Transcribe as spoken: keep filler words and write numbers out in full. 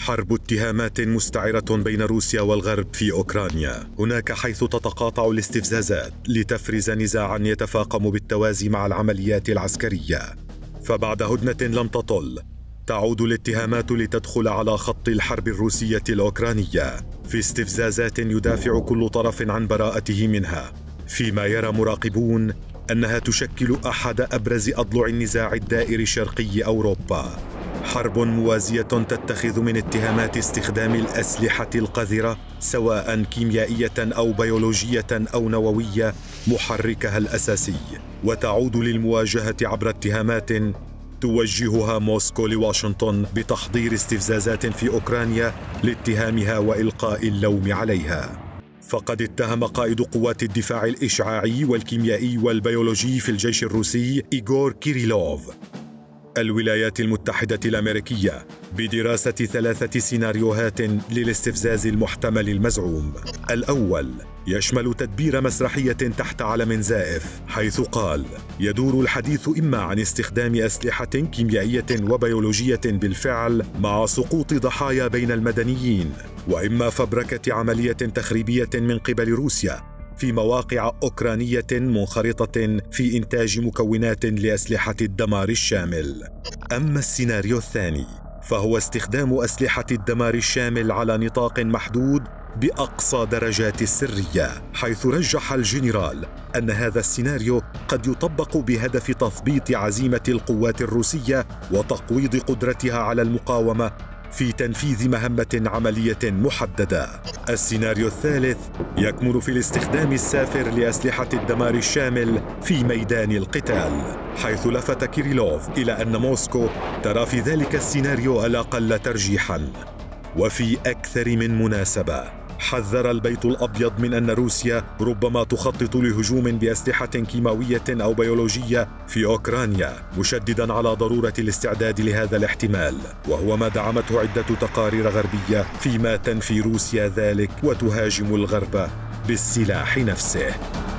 حرب اتهامات مستعرة بين روسيا والغرب في أوكرانيا، هناك حيث تتقاطع الاستفزازات لتفرز نزاعاً يتفاقم بالتوازي مع العمليات العسكرية. فبعد هدنة لم تطل، تعود الاتهامات لتدخل على خط الحرب الروسية الأوكرانية في استفزازات يدافع كل طرف عن براءته منها، فيما يرى مراقبون أنها تشكل أحد أبرز أضلع النزاع الدائر شرقي أوروبا. حرب موازية تتخذ من اتهامات استخدام الأسلحة القذرة سواء كيميائية أو بيولوجية أو نووية محركها الأساسي، وتعود للمواجهة عبر اتهامات توجهها موسكو لواشنطن بتحضير استفزازات في أوكرانيا لاتهامها وإلقاء اللوم عليها. فقد اتهم قائد قوات الدفاع الإشعاعي والكيميائي والبيولوجي في الجيش الروسي إيغور كيريلوف الولايات المتحدة الأمريكية بدراسة ثلاثة سيناريوهات للاستفزاز المحتمل المزعوم. الأول يشمل تدبير مسرحية تحت علم زائف، حيث قال: يدور الحديث إما عن استخدام أسلحة كيميائية وبيولوجية بالفعل مع سقوط ضحايا بين المدنيين، وإما فبركة عملية تخريبية من قبل روسيا في مواقع أوكرانية منخرطة في إنتاج مكونات لأسلحة الدمار الشامل. أما السيناريو الثاني فهو استخدام أسلحة الدمار الشامل على نطاق محدود بأقصى درجات السرية، حيث رجح الجنرال أن هذا السيناريو قد يطبق بهدف تثبيط عزيمة القوات الروسية وتقويض قدرتها على المقاومة في تنفيذ مهمة عملية محددة. السيناريو الثالث يكمن في الاستخدام السافر لأسلحة الدمار الشامل في ميدان القتال، حيث لفت كيريلوف إلى أن موسكو ترى في ذلك السيناريو الأقل ترجيحاً. وفي أكثر من مناسبة حذر البيت الأبيض من أن روسيا ربما تخطط لهجوم بأسلحة كيماوية أو بيولوجية في أوكرانيا، مشدداً على ضرورة الاستعداد لهذا الاحتمال، وهو ما دعمته عدة تقارير غربية فيما تنفي روسيا ذلك وتهاجم الغرب بالسلاح نفسه.